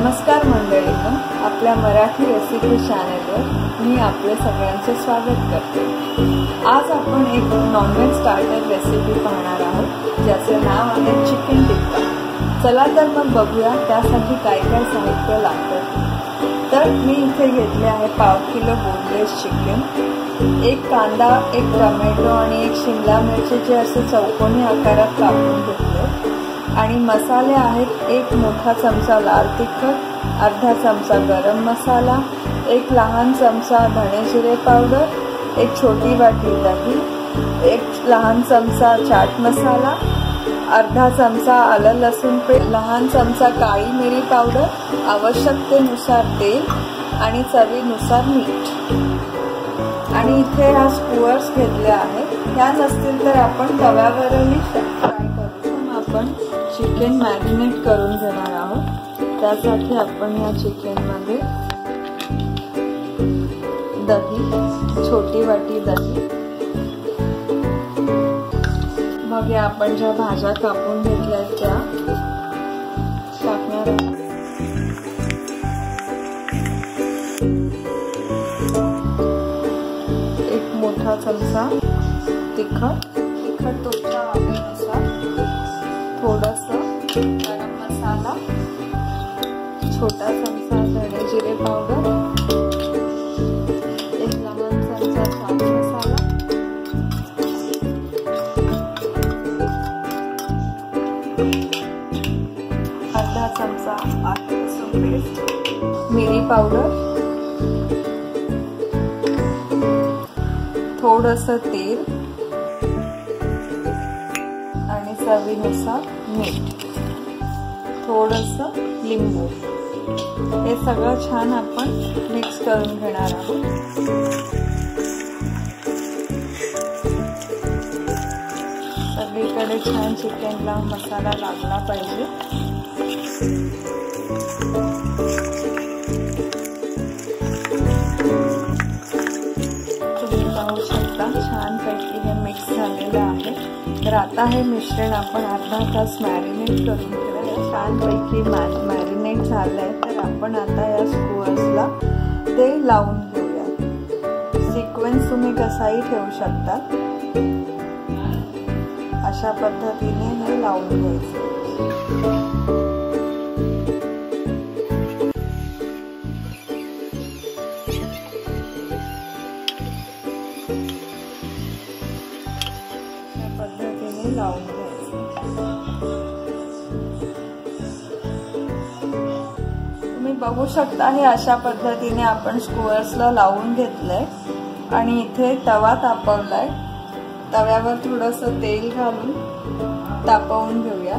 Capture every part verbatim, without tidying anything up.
नमस्कार मंडळींनो, आपल्या मराठी रेसिपी चॅनलवर मी आपले सगळ्यांचे स्वागत करते। आज आपण एक नॉनव्हेज स्टार्टर रेसिपी पाहणार आहोत ज्याचे नाव आहे चिकन टिक्का। चला तर मग बघूया त्यासाठी काय काय साहित्य लागतं। तर मी इथे घेतले आहे पाव किलो बोनलेस चिकन, एक कांदा, एक टोमॅटो आणि एक शिमला मिरची जे असे चौकोनी आकारात कापून घेतले आणि मसाले आहेत एक मोठा चमचा लाल तिखट, अर्धा चमचा गरम मसाला, एक लहान चमचा धणे जिरे पावडर, एक छोटी वाटी दही, एक लहान चमचा चाट मसाला, अर्धा चमचा आलं लसूण पेस्ट, लहान चमचा काळी मिरी पावडर, आवश्यकतेनुसार तेल आणि चवीनुसार मीठ। आणि इथे हा स्क्यूअर्स घेतले आहेत, ह्या नसतील तर आपण तव्यावरही फ्राय करू। आपण चिकन मॅरिनेट करून घेणार आहोत। त्यासाठी आपण या चिकन मध्ये दही, छोटी वाटी दही, मग या आपण ज्या भाज्या कापून घेतल्या त्या टाकणार आहोत। एक मोठा चमचा तिखट, तिखट तुमच्या आवडीनुसार, थोडासा गरम मसाला, छोटा चमचा धणे जिरे पावडर, एक लहान चमचा चाट मसाला, अर्धा चमचा आलं लसूण पेस्ट, मिरी पावडर, थोडंसं तेल आणि चवीनुसार मीठ, थोडंसं लिंबू। हे सगळं छान आपण मिक्स करून घेणार आहोत। सगळीकडे छान चिकनला मसाला लागला पाहिजे। तुम्ही पाहू शकता छान पैकी हे मिक्स झालेलं आहे। तर आता हे मिश्रण आपण अर्धा तास मॅरिनेट करून ठेवूया। छान पैकी मॅरिनेट झालंय, तर आपण आता या स्क्यूअर्सला ते लावून घेऊया। सिक्वेन्स तुम्ही कसाही ठेवू शकता, अशा पद्धतीने हे लावून घ्यायचं। पद्धतीने लावून घ्यायचं। तुम्ही बघू शकता हे अशा पद्धतीने आपण स्क्यूअर्सला लावून घेतलंय आणि इथे तवा तापवलाय। तव्यावर थोडंसं तेल घालून तापवून घेऊया।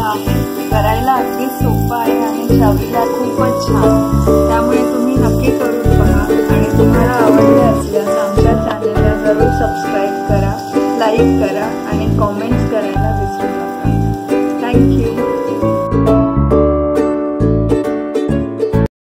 करायला अगदी सोपं आहे आणि चवीला खूपच छान, त्यामुळे तुम्ही नक्की करू